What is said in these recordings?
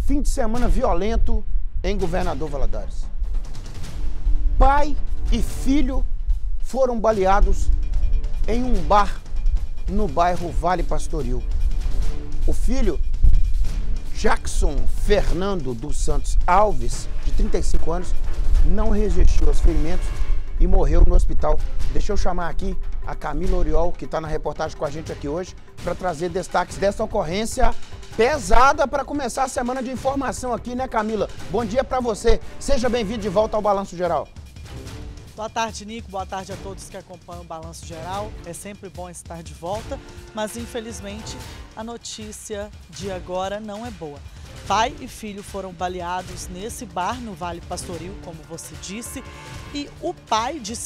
Fim de semana violento em Governador Valadares. Pai e filho foram baleados em um bar no bairro Vale Pastoril. O filho, Jackson Fernando dos Santos Alves, de 35 anos, não resistiu aos ferimentos e morreu no hospital. Deixa eu chamar aqui a Camila Oriol, que está na reportagem com a gente aqui hoje, para trazer destaques dessa ocorrência pesada para começar a semana de informação aqui, né, Camila? Bom dia para você. Seja bem-vindo de volta ao Balanço Geral. Boa tarde, Nico. Boa tarde a todos que acompanham o Balanço Geral. É sempre bom estar de volta, mas infelizmente a notícia de agora não é boa. Pai e filho foram baleados nesse bar no Vale Pastoril, como você disse, e o pai, de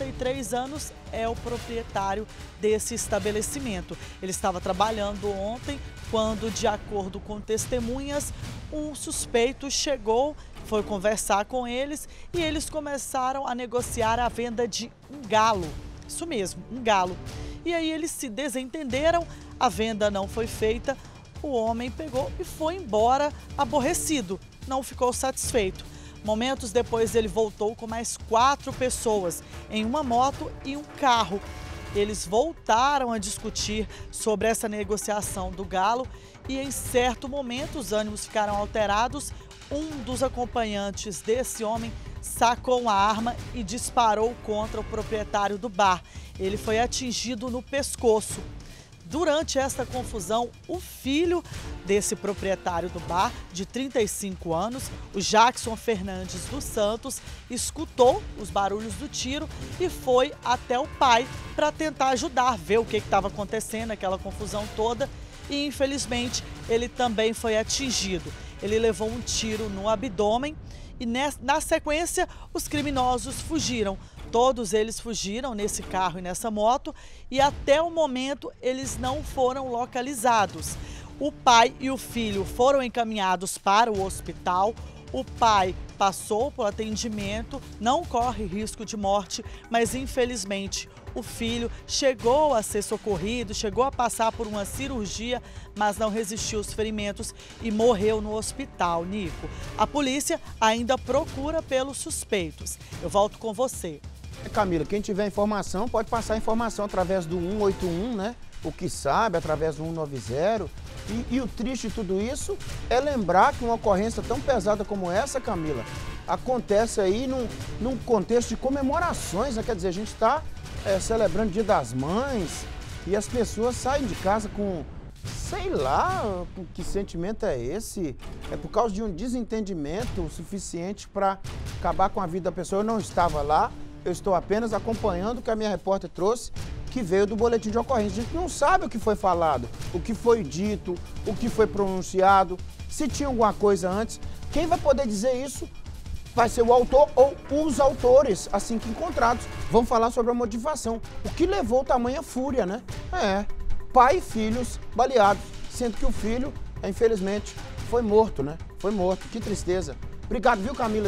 53 anos, é o proprietário desse estabelecimento. Ele estava trabalhando ontem quando, de acordo com testemunhas, um suspeito chegou, foi conversar com eles e eles começaram a negociar a venda de um galo. Isso mesmo, um galo. E aí eles se desentenderam, a venda não foi feita, o homem pegou e foi embora aborrecido, não ficou satisfeito. Momentos depois ele voltou com mais 4 pessoas em uma moto e um carro. Eles voltaram a discutir sobre essa negociação do galo e em certo momento os ânimos ficaram alterados. Um dos acompanhantes desse homem sacou uma arma e disparou contra o proprietário do bar. Ele foi atingido no pescoço. Durante esta confusão, o filho desse proprietário do bar, de 35 anos, o Jackson Fernandes dos Santos, escutou os barulhos do tiro e foi até o pai para tentar ajudar, ver o que estava acontecendo, aquela confusão toda, e infelizmente ele também foi atingido. Ele levou um tiro no abdômen e na sequência os criminosos fugiram. Todos eles fugiram nesse carro e nessa moto e até o momento eles não foram localizados. O pai e o filho foram encaminhados para o hospital. O pai passou por atendimento, não corre risco de morte, mas infelizmente o filho chegou a ser socorrido, chegou a passar por uma cirurgia, mas não resistiu aos ferimentos e morreu no hospital, Nico. A polícia ainda procura pelos suspeitos. Eu volto com você. Camila, quem tiver informação pode passar informação através do 181, né? O que sabe, através do 190. E o triste de tudo isso é lembrar que uma ocorrência tão pesada como essa, Camila, acontece aí num contexto de comemorações, né? Quer dizer, a gente está celebrando o Dia das Mães e as pessoas saem de casa com, sei lá, que sentimento é esse? É por causa de um desentendimento suficiente para acabar com a vida da pessoa. Eu não estava lá. Eu estou apenas acompanhando o que a minha repórter trouxe, que veio do boletim de ocorrência. A gente não sabe o que foi falado, o que foi dito, o que foi pronunciado, se tinha alguma coisa antes. Quem vai poder dizer isso vai ser o autor ou os autores, assim que encontrados. Vamos falar sobre a motivação. O que levou tamanha fúria, né? Pai e filhos baleados, sendo que o filho, infelizmente, foi morto, né? Foi morto. Que tristeza. Obrigado, viu, Camila?